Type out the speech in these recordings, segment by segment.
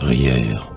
prières.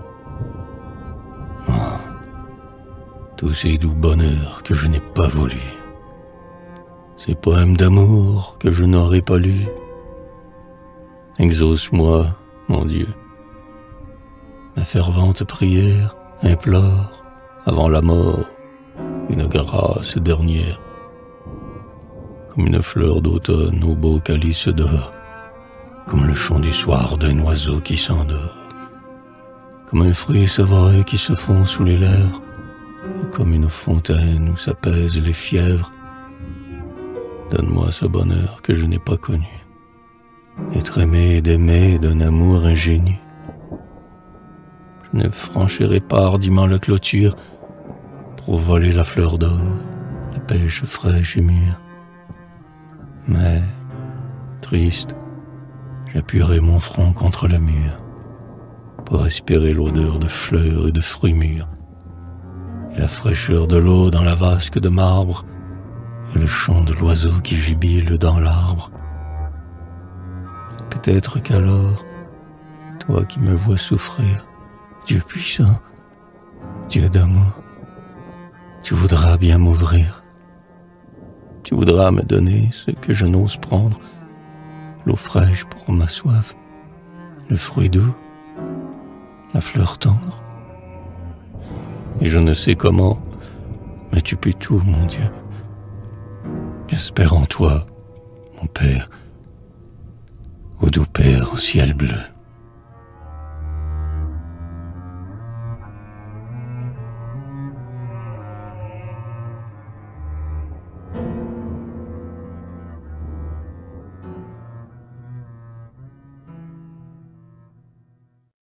Ah, tous ces doux bonheurs que je n'ai pas voulus, ces poèmes d'amour que je n'aurais pas lus. Exauce-moi, mon Dieu. Ma fervente prière implore, avant la mort, une grâce dernière. Comme une fleur d'automne au beau calice d'or, comme le chant du soir d'un oiseau qui s'endort, comme un fruit sauvage qui se fond sous les lèvres, et comme une fontaine où s'apaisent les fièvres. Donne-moi ce bonheur que je n'ai pas connu, d'être aimé et d'aimer d'un amour ingénu. Je ne franchirai pas hardiment la clôture pour voler la fleur d'or, la pêche fraîche et mûre. Mais, triste, j'appuierai mon front contre le mur pour respirer l'odeur de fleurs et de fruits mûrs, et la fraîcheur de l'eau dans la vasque de marbre, et le chant de l'oiseau qui jubile dans l'arbre. Peut-être qu'alors, toi qui me vois souffrir, Dieu puissant, Dieu d'amour, tu voudras bien m'ouvrir. Tu voudras me donner ce que je n'ose prendre, l'eau fraîche pour ma soif, le fruit doux, la fleur tendre. Et je ne sais comment, mais tu peux tout, mon Dieu. J'espère en toi, mon Père, ô doux Père au ciel bleu.